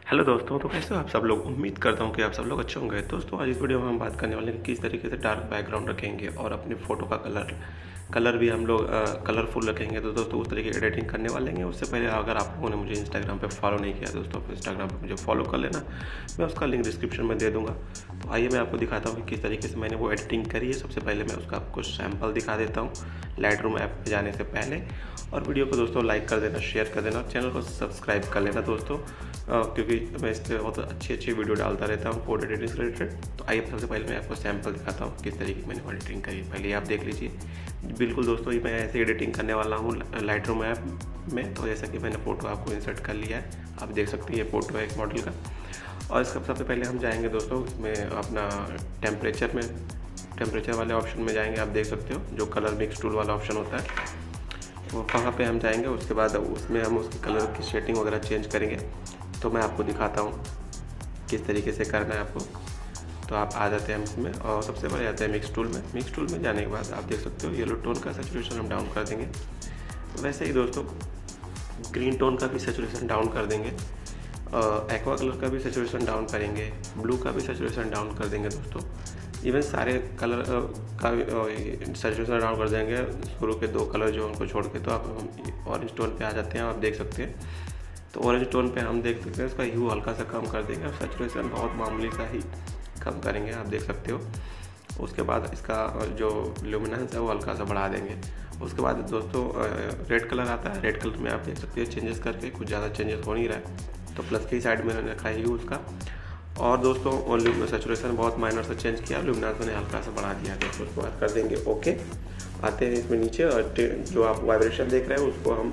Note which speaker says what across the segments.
Speaker 1: Hello दोस्तों, तो कैसे हो आप सब लोग। उम्मीद करता हूँ कि आप सब लोग अच्छे होंगे। दोस्तों आज इस वीडियो में हम बात करने वाले हैं कि किस तरीके से डार्क बैकग्राउंड रखेंगे और अपनी फ़ोटो का कलर भी हम लोग कलरफुल रखेंगे। तो दोस्तों उस तरीके की एडिटिंग करने वाले हैं। उससे पहले अगर आप लोगों ने मुझे इंस्टाग्राम पे फॉलो नहीं किया दोस्तों, तो इंस्टाग्राम पे मुझे फॉलो कर लेना। मैं उसका लिंक डिस्क्रिप्शन में दे दूँगा। तो आइए मैं आपको दिखाता हूँ कि किस तरीके से मैंने वो एडिटिंग करी है। सबसे पहले मैं उसका आपको सैम्पल दिखा देता हूँ लाइट रूम ऐप पे जाने से पहले। और वीडियो को दोस्तों लाइक कर देना, शेयर कर देना और चैनल को सब्सक्राइब कर लेना दोस्तों, क्योंकि मैं इस पर बहुत अच्छी वीडियो डालता रहता हूँ फोटो एडिटिंग से रिलेटेड। तो आइए सबसे पहले मैं आपको सैम्पल दिखाता हूँ किस तरीके की मैंने एडिटिंग करी। पहले आप देख लीजिए। बिल्कुल दोस्तों, ये मैं ऐसे एडिटिंग करने वाला हूँ लाइट रूम ऐप में। तो जैसा कि मैंने फ़ोटो आपको इंसर्ट कर लिया है, आप देख सकते हैं ये फ़ोटो है एक मॉडल का। और इसका सबसे पहले हम जाएंगे दोस्तों इसमें अपना टेम्परेचर वाले ऑप्शन में जाएंगे। आप देख सकते हो जो कलर मिक्स टूल वाला ऑप्शन होता है, वो वहाँ पे हम जाएंगे। उसके बाद उसमें हम उसके कलर की शेडिंग वगैरह चेंज करेंगे। तो मैं आपको दिखाता हूँ किस तरीके से करना है आपको। तो आप आ जाते हैं इसमें और सबसे पहले आते हैं मिक्स टूल में। मिक्स टूल में जाने के बाद आप देख सकते हो येलो टोन का सैचुरेशन हम डाउन कर देंगे। वैसे ही दोस्तों ग्रीन टोन का भी सैचुरेशन डाउन कर देंगे, एक्वा कलर का भी सैचुरेशन डाउन करेंगे, ब्लू का भी सैचुरेशन डाउन कर देंगे दोस्तों। इवन सारे कलर का सैचुरेशन डाउन कर देंगे, शुरू के दो कलर जो उनको छोड़ के। तो आप ऑरेंज टोन पे आ जाते हैं, आप देख सकते हैं। तो ऑरेंज टोन पे हम देख सकते हैं उसका ह्यू हल्का सा कम कर देंगे और सैचुरेशन बहुत मामूली सा ही कम करेंगे, आप देख सकते हो। उसके बाद इसका जो ल्यूमिनेंस है वो हल्का सा बढ़ा देंगे। उसके बाद दोस्तों रेड कलर आता है। रेड कलर में आप देख सकते हैं चेंजेस करके कुछ ज़्यादा चेंजेस हो नहीं रहा है। तो प्लस की साइड में मैंने रखा है ह्यू उसका। और दोस्तों सैचुरेशन बहुत माइनर से चेंज किया, ल्यूमिनेंस मैंने हल्का सा बढ़ा दिया। दोस्तों उसके बाद कर देंगे ओके। आते हैं इसमें नीचे और जो आप वाइब्रेशन देख रहे हैं उसको हम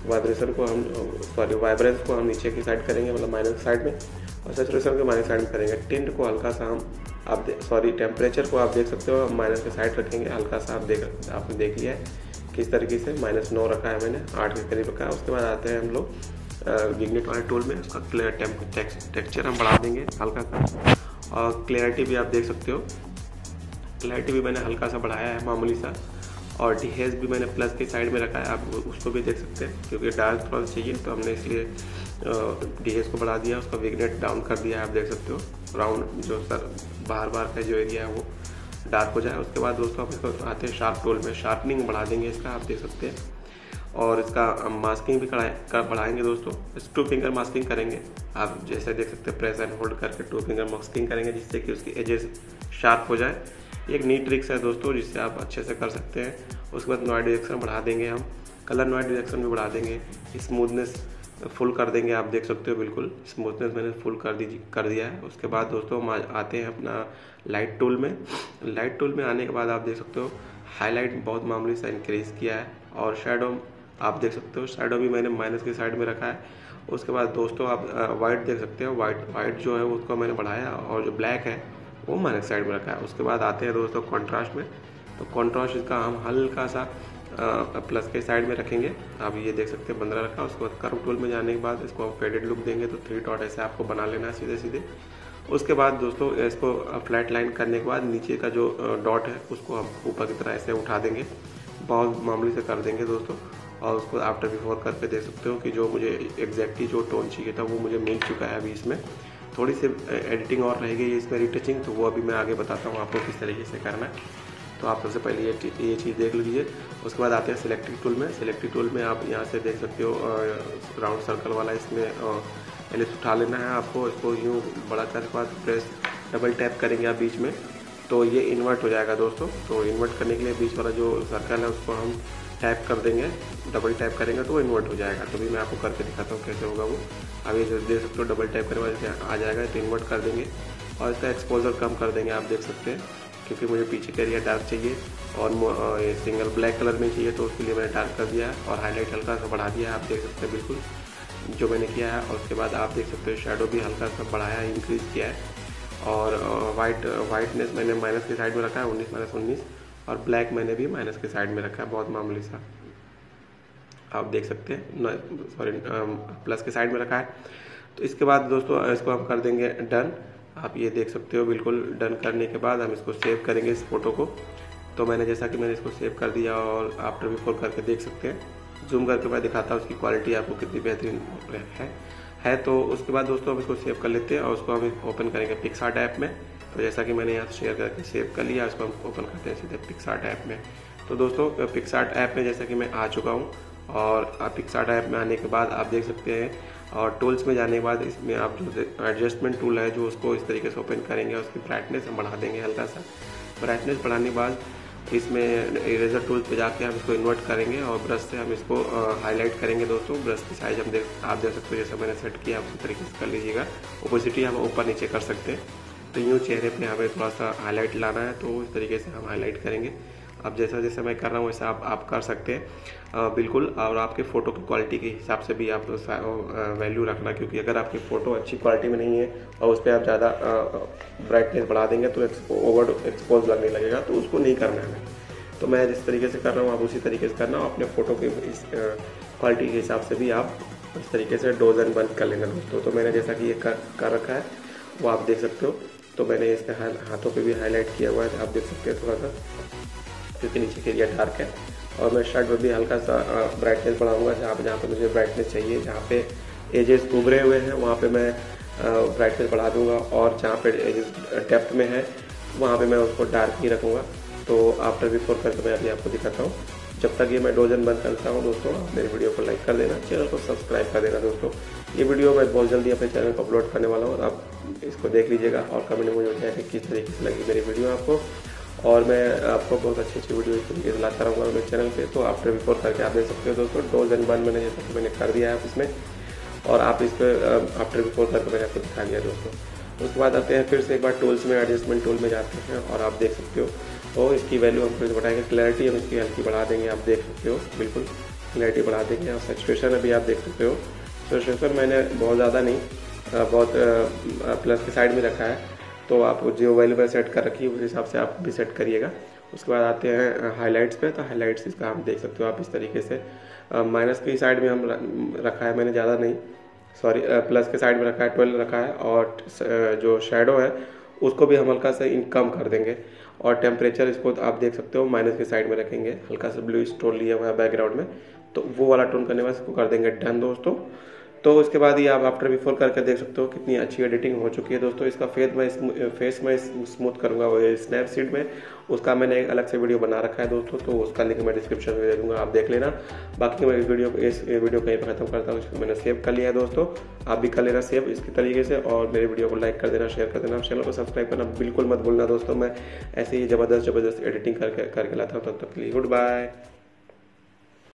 Speaker 1: वाइब्रेंस को हम नीचे की साइड करेंगे, मतलब माइनस साइड में, और सैचुरेशन को माइनस साइड में करेंगे। टिंट को हल्का सा हम टेम्परेचर को आप देख सकते हो माइनस के साइड रखेंगे हल्का सा। आपने देख लिया है किस तरीके से -9 रखा है मैंने, 8 के करीब रखा है। उसके बाद आते हैं हम लोग विग्नेट वाले टूल में। उसका टेक्सचर हम बढ़ा देंगे हल्का सा, और क्लैरिटी भी आप देख सकते हो। क्लैरिटी भी मैंने हल्का सा बढ़ाया है मामूली सा, और डिहेज भी मैंने प्लस की साइड में रखा है, आप उसको भी देख सकते हैं। क्योंकि डार्क थोड़ा सा चाहिए तो हमने इसलिए डिहेज को बढ़ा दिया, उसका विग्नेट डाउन कर दिया है, आप देख सकते हो। राउंड जो सर बाहर का जो एरिया है वो डार्क हो जाए। उसके बाद दोस्तों आप इसको आते हैं शार्प टूल में, शार्पनिंग बढ़ा देंगे इसका, आप देख सकते हैं। और इसका मास्किंग भी बढ़ाएंगे दोस्तों। इस 2 फिंगर मास्किंग करेंगे, आप जैसे देख सकते हैं। प्रेस एंड होल्ड करके 2 फिंगर मास्किंग करेंगे जिससे कि उसकी एजेस शार्प हो जाए। एक नीट ट्रिक्स है दोस्तों जिससे आप अच्छे से कर सकते हैं। उसके बाद नॉइज रिडक्शन बढ़ा देंगे हम, कलर नॉइज रिडक्शन भी बढ़ा देंगे, स्मूथनेस फुल कर देंगे, आप देख सकते हो। बिल्कुल स्मूथनेस मैंने फुल कर दिया है। उसके बाद दोस्तों हम आते हैं अपना लाइट टूल में। लाइट टूल में आने के बाद आप देख सकते हो हाईलाइट बहुत मामूली सा इंक्रीज़ किया है, और शेडो आप देख सकते हो। शेडो भी मैंने माइनस की साइड में रखा है। उसके बाद दोस्तों आप वाइट देख सकते हो। वाइट जो है उसको मैंने बढ़ाया, और जो ब्लैक है वो माइनस साइड में रखा है। उसके बाद आते हैं दोस्तों कॉन्ट्रास्ट में। तो कॉन्ट्रास्ट इसका हम हल्का सा प्लस के साइड में रखेंगे, आप ये देख सकते हैं 15 रखा। उसके बाद कर्व टूल में जाने के बाद इसको हम फेडेड लुक देंगे। तो 3 डॉट ऐसे आपको बना लेना है सीधे सीधे। उसके बाद दोस्तों इसको फ्लैट लाइन करने के बाद नीचे का जो डॉट है उसको हम ऊपर की तरह ऐसे उठा देंगे, बहुत मामूली से कर देंगे दोस्तों। और उसको आफ्टर बिफोर करके देख सकते हो कि जो मुझे एग्जैक्टली जो टोन चाहिए था वो मुझे मिल चुका है। अभी इसमें थोड़ी सी एडिटिंग और रह गई है इसमें, रिटचिंग, तो वो अभी मैं आगे बताता हूँ आपको किस तरीके से करना है। तो आप सबसे पहले ये चीज़ देख लीजिए। उसके बाद आते हैं सिलेक्टिव टूल में। सिलेक्टिव टूल में आप यहाँ से देख सकते हो राउंड सर्कल वाला, इसमें एलिप्स उठा लेना है आपको। इसको यूँ बड़ा करने के बाद प्रेस डबल टैप करेंगे आप बीच में, तो ये इन्वर्ट हो जाएगा दोस्तों। तो इन्वर्ट करने के लिए बीच वाला जो सर्कल है उसको हम टैप कर देंगे, डबल टैप करेंगे तो वो इन्वर्ट हो जाएगा। तो भी मैं आपको करके दिखाता हूँ कैसे होगा वो। अभी जो देख सकते हो डबल टैप करने बाद आ जाएगा, तो इन्वर्ट कर देंगे और इसका एक्सपोजर कम कर देंगे, आप देख सकते हैं। क्योंकि मुझे पीछे का एरिया डार्क चाहिए और ये सिंगल ब्लैक कलर में चाहिए, तो उसके लिए मैंने डार्क कर दिया है और हाईलाइट हल्का सा बढ़ा दिया है, आप देख सकते हैं बिल्कुल जो मैंने किया है। और उसके बाद आप देख सकते हो शेडो भी हल्का सा बढ़ाया है, इंक्रीज़ किया है। और वाइटनेस मैंने माइनस की साइड में रखा है, 19 - 19, और ब्लैक मैंने भी माइनस की साइड में रखा है, बहुत मामूली सा, आप देख सकते हैं। प्लस के साइड में रखा है। तो इसके बाद दोस्तों इसको हम कर देंगे डन, आप ये देख सकते हो। बिल्कुल डन करने के बाद हम इसको सेव करेंगे इस फोटो को। तो जैसा कि मैंने इसको सेव कर दिया और आफ्टर बिफोर करके देख सकते हैं। जूम करके मैं दिखाता हूँ उसकी क्वालिटी आपको कितनी बेहतरीन है। है। तो उसके बाद दोस्तों हम इसको सेव कर लेते हैं और उसको हम ओपन करेंगे पिक्सआर्ट ऐप में। तो जैसा कि मैंने यहाँ शेयर करके सेव कर लिया, उसको हम ओपन करते हैं सीधे पिक्सआर्ट ऐप में। तो दोस्तों पिक्सआर्ट ऐप में जैसा कि मैं आ चुका हूँ, और पिक्सआर्ट ऐप में आने के बाद आप देख सकते हैं, और टूल्स में जाने के बाद इसमें आप जो एडजस्टमेंट टूल है जो उसको इस तरीके से ओपन करेंगे, उसकी ब्राइटनेस हम बढ़ा देंगे हल्का सा। ब्राइटनेस बढ़ाने के बाद इसमें इरेजर टूल पे जाके हम इसको इन्वर्ट करेंगे और ब्रश से हम इसको हाईलाइट करेंगे। दोस्तों ब्रश की साइज आप देख सकते हो, जैसा मैंने सेट किया उसी तरीके से कर लीजिएगा। ओपेसिटी हम ऊपर नीचे कर सकते हैं। तो यूँ चेहरे पे हमें थोड़ा सा हाईलाइट लाना है, तो इस तरीके से हम हाईलाइट करेंगे। अब जैसा जैसा मैं कर रहा हूँ वैसा आप कर सकते हैं बिल्कुल। और आपके फ़ोटो की क्वालिटी के हिसाब से भी आप वैल्यू रखना, क्योंकि अगर आपकी फ़ोटो अच्छी क्वालिटी में नहीं है और उस पर आप ज़्यादा ब्राइटनेस बढ़ा देंगे तो ओवर एक्सपोज लगने लगेगा, तो उसको नहीं करना है हमें। तो मैं जिस तरीके से कर रहा हूँ आप उसी तरीके से करना, अपने फ़ोटो की इस क्वालिटी के हिसाब से भी आप इस तरीके से डोज एंड बंद कर लेना दोस्तों। तो मैंने जैसा कि ये कर रखा है वो आप देख सकते हो। तो मैंने इसके हाथों पे भी हाईलाइट किया हुआ है, आप देख सकते हैं थोड़ा सा, क्योंकि नीचे के एरिया डार्क है। और मैं शर्ट पर भी हल्का सा ब्राइटनेस बढ़ाऊंगा, जहाँ पे मुझे ब्राइटनेस चाहिए, जहाँ पे एजेस उभरे हुए हैं वहाँ पे मैं ब्राइटनेस बढ़ा दूंगा, और जहाँ पे एजेस डेप्थ में है वहाँ पे मैं उसको डार्क ही रखूँगा। तो आफ्टर बिफोर करके मैं अभी आपको दिखाता हूँ। जब तक ये मैं डोजन बंद करता हूँ दोस्तों, आप मेरे वीडियो को लाइक कर देना, चैनल को सब्सक्राइब कर देना दोस्तों। ये वीडियो मैं बहुत जल्दी अपने चैनल पर अपलोड करने वाला हूँ, आप इसको देख लीजिएगा और कमेंट में मुझे बताइए कि किस तरीके से लगी मेरी वीडियो आपको। और मैं आपको बहुत अच्छी वीडियो इस तरीके से लाता रहूँगा मेरे चैनल पे। तो आफ्टर बिफोर करके आप देख सकते हो दोस्तों, डोज एंड बंद मैंने जैसा कि मैंने कर दिया है इसमें, और आप इस पर आफ्टर बिफोर करके मैंने आपको दिखा दिया दोस्तों। उसके बाद आते हैं फिर से एक बार टूल्स में, एडजस्टमेंट टूल में जाते हैं और आप देख सकते हो। तो इसकी वैल्यू हम फिर से बढ़ाएंगे, क्लैरिटी हम इसकी हल्की बढ़ा देंगे, आप देख सकते हो बिल्कुल क्लैरिटी बढ़ा देंगे। और सैचुरेशन अभी आप देख सकते हो, सैचुरेशन मैंने बहुत ज़्यादा नहीं, बहुत प्लस के साइड में रखा है। तो आप जो वैल्यू पर सेट कर रखी है उस हिसाब से आप भी सेट करिएगा। उसके बाद आते हैं हाइलाइट्स पे। तो हाइलाइट्स इसका आप देख सकते हो आप इस तरीके से, माइनस की साइड में हम रखा है, मैंने ज़्यादा नहीं, सॉरी प्लस के साइड में रखा है, 12 रखा है। और जो शेडो है उसको भी हम हल्का सा कम कर देंगे। और टेम्परेचर इसको आप देख सकते हो माइनस के साइड में रखेंगे, हल्का सा ब्लू टोन लिया हुआ है बैकग्राउंड में, तो वो वाला टोन करने बाद इसको कर देंगे डन दोस्तों। तो उसके बाद ही आप आफ्टर बिफोर करके देख सकते हो कितनी अच्छी एडिटिंग हो चुकी है दोस्तों। इसका फेस मैं स्मूथ करूंगा वो स्नैपसीड में, उसका मैंने एक अलग से वीडियो बना रखा है दोस्तों, तो उसका लिंक मैं डिस्क्रिप्शन में दे दूंगा, आप देख लेना। बाकी मैं इस वीडियो कहीं पर खत्म करता हूँ, इसको मैंने सेव कर लिया है दोस्तों, आप भी कर लेना सेव इसकी तरीके से। और मेरे वीडियो को लाइक कर देना, शेयर कर देना, चैनल को सब्सक्राइब करना बिल्कुल मत भूलना दोस्तों। मैं ऐसे ही ज़बरदस्त एडिटिंग करके लाता हूँ। तब तक के लिए गुड बाय।